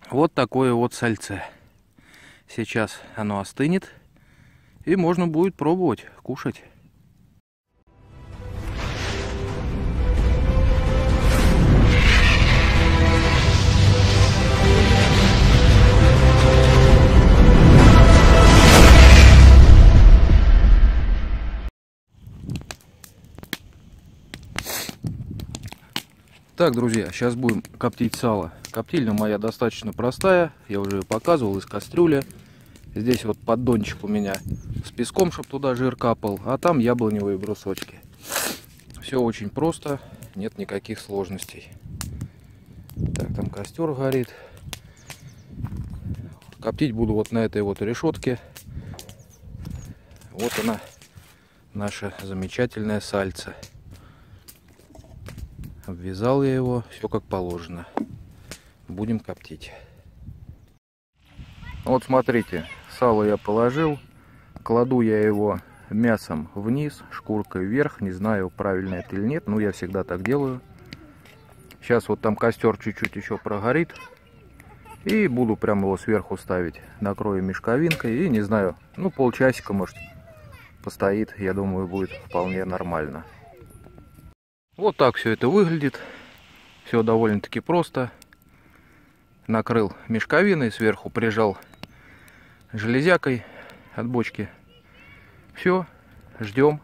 Вот такое вот сальце. Сейчас оно остынет, и можно будет пробовать кушать. Так, друзья, сейчас будем коптить сало. Коптильня моя достаточно простая, я уже ее показывал, из кастрюли. Здесь вот поддончик у меня с песком, чтобы туда жир капал, а там яблоневые брусочки. Все очень просто, нет никаких сложностей. Так, там костер горит. Коптить буду вот на этой вот решетке. Вот она, наша замечательная сальца. Обвязал я его, все как положено. Будем коптить. Вот смотрите, сало я положил. Кладу я его мясом вниз, шкуркой вверх. Не знаю, правильно это или нет, но я всегда так делаю. Сейчас вот там костер чуть-чуть еще прогорит. И буду прямо его сверху ставить. Накрою мешковинкой и, не знаю, ну полчасика, может, постоит. Я думаю, будет вполне нормально. Вот так все это выглядит. Все довольно-таки просто. Накрыл мешковиной, сверху прижал железякой от бочки. Все, ждем.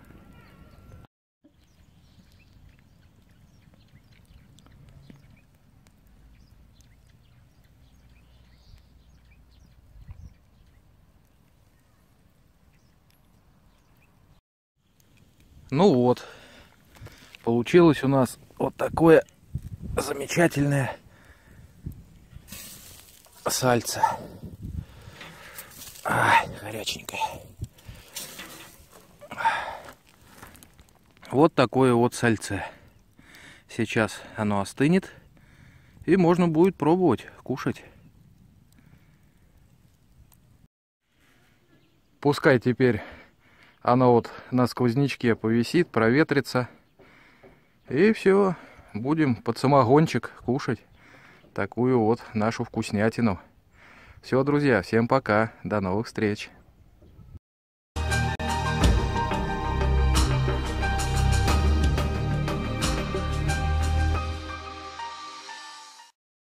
Ну вот, получилось у нас вот такое замечательное сальце. Ай, горяченькое. Вот такое вот сальце. Сейчас оно остынет, и можно будет пробовать кушать. Пускай теперь оно вот на сквознячке повисит, проветрится. И все, будем под самогончик кушать такую вот нашу вкуснятину. Все, друзья, всем пока, до новых встреч.